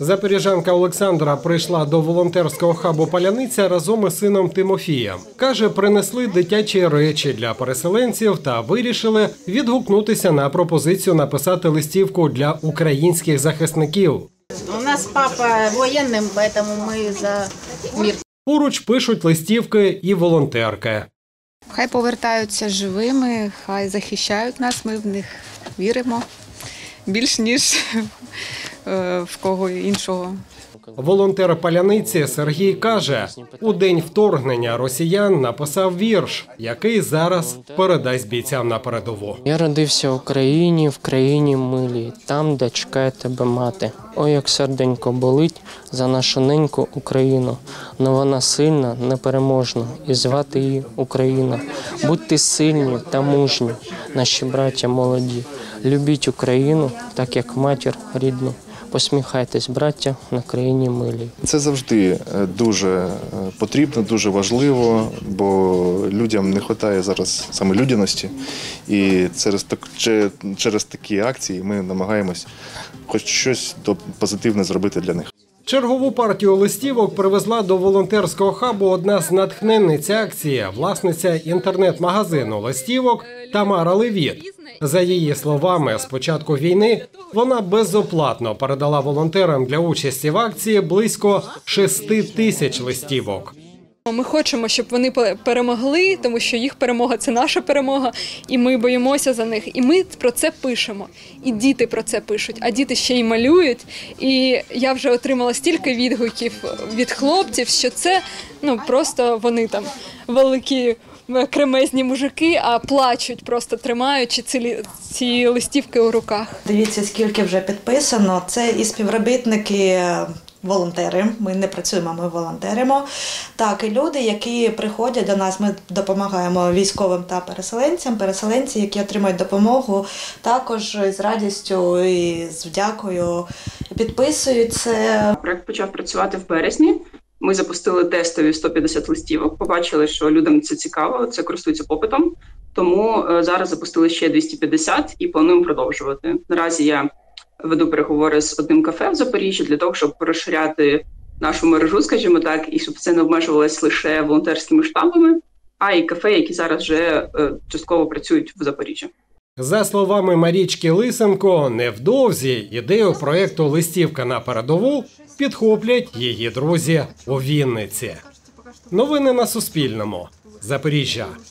Запоріжанка Олександра прийшла до волонтерського хабу «Паляниця» разом із сином Тимофієм. Каже, принесли дитячі речі для переселенців та вирішили відгукнутися на пропозицію написати листівку для українських захисників. У нас папа воєнним, тому ми за мир. Поруч пишуть листівки і волонтерки. Хай повертаються живими, хай захищають нас, ми в них віримо більш ніж в кого іншого. Волонтер «Паляниці» Сергій каже, у день вторгнення росіян написав вірш, який зараз передасть бійцям на передову. Я родився в країні милій, там, де чекає тебе мати. Ой, як серденько болить за нашу неньку Україну. Но вона сильна, непереможна, і звати її Україна. Будьте сильні та мужні, наші браття молоді. Любіть Україну, так як матір рідну. Посміхайтесь, браття, на країні милій. Це завжди дуже потрібно, дуже важливо, бо людям не вистачає зараз саме людяності. І через такі акції ми намагаємось хоч щось позитивне зробити для них. Чергову партію листівок привезла до волонтерського хабу одна з натхненниць акції, власниця інтернет-магазину листівок Тамара Левіт. За її словами, з початку війни вона безоплатно передала волонтерам для участі в акції близько 6 тисяч листівок. Ми хочемо, щоб вони перемогли, тому що їх перемога – це наша перемога, і ми боїмося за них. І ми про це пишемо, і діти про це пишуть, а діти ще й малюють. І я вже отримала стільки відгуків від хлопців, що це просто вони там великі кремезні мужики, а плачуть, просто тримаючи ці листівки у руках. Дивіться, скільки вже підписано. Це і співробітники, волонтери, ми не працюємо, ми волонтеримо. Так, і люди, які приходять до нас, ми допомагаємо військовим та переселенцям. Переселенці, які отримують допомогу, також з радістю і з вдякою підписують це. Проект почав працювати в березні. Ми запустили тестові 150 листівок, побачили, що людям це цікаво, це користується попитом. Тому зараз запустили ще 250 і плануємо продовжувати. Наразі я веду переговори з одним кафе в Запоріжжі для того, щоб розширяти нашу мережу, скажімо так, і щоб це не обмежувалось лише волонтерськими штабами, а й кафе, які зараз вже частково працюють в Запоріжжі. За словами Марічки Лисенко, невдовзі ідею проєкту «Листівка на передову» підхоплять її друзі у Вінниці. Новини на Суспільному. Запоріжжя.